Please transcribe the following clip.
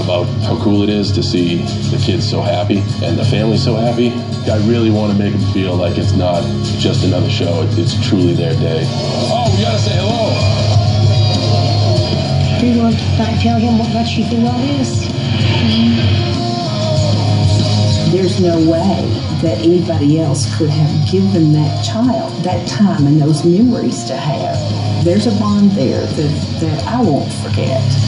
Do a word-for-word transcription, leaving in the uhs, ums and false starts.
about how cool it is to see the kids so happy and the family so happy. I really want to make them feel like it's not just another show, it's truly their day. Oh, we gotta say hello. Do you want to tell him what got you through all this? There's no way that anybody else could have given that child that time and those memories to have. There's a bond there that, that I won't forget.